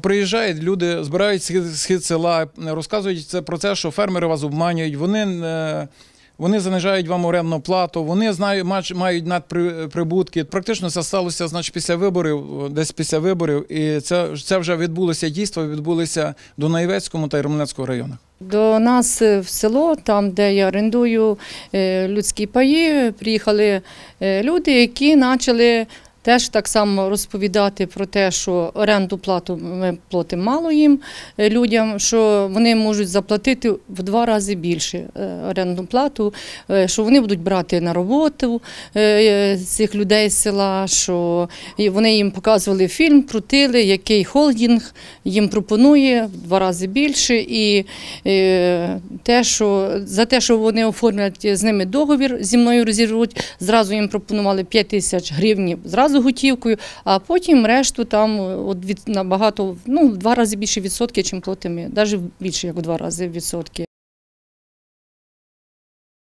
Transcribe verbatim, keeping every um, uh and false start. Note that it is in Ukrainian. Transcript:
Приїжджають люди, збирають схід села, розказують це про те, що фермери вас обманюють, вони, вони занижають вам орендну плату, вони знають, мають надприбутки. Практично це сталося, значить, після виборів, десь після виборів, і це, це вже відбулося дійство, відбулося в Дунаєвецькому та Романецькому районах. До нас в село, там, де я орендую людські паї, приїхали люди, які почали теж так само розповідати про те, що оренду плату ми платимо мало їм, людям, що вони можуть заплатити в два рази більше орендну плату, що вони будуть брати на роботу цих людей з села, що вони їм показували фільм, крутили, який холдинг їм пропонує в два рази більше, і те, що, за те, що вони оформлять з ними договір, зі мною розірвуть, зразу їм пропонували п'ять тисяч гривень, зразу готівкою, а потім решту там от від, набагато, ну, в два рази більше відсотки, чим платимо ми, навіть більше, як в два рази відсотки.